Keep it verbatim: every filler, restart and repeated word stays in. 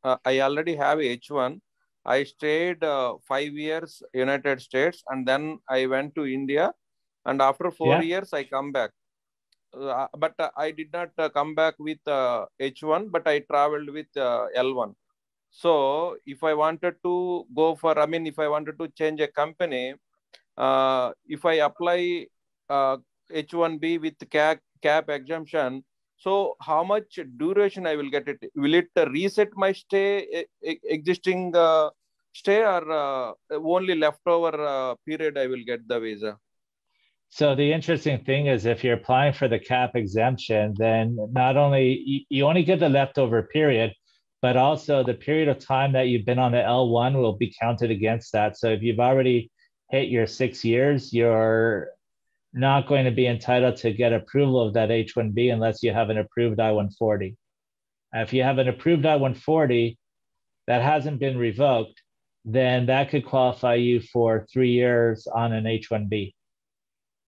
uh, I already have H one. I stayed uh, five years United States, and then I went to India. And after four Yeah. years, I come back. Uh, but uh, I did not uh, come back with uh, H one, but I traveled with uh, L one. So if I wanted to go for, I mean, if I wanted to change a company, uh, if I apply uh, H one B with cap, cap exemption, so how much duration I will get it? Will it uh, reset my stay, e- e- existing uh, stay, or uh, only leftover uh, period I will get the visa? So the interesting thing is if you're applying for the cap exemption, then not only you, you only get the leftover period, but also the period of time that you've been on the L one will be counted against that. So if you've already hit your six years, you're not going to be entitled to get approval of that H one B unless you have an approved I one forty. If you have an approved I one forty that hasn't been revoked, then that could qualify you for three years on an H one B.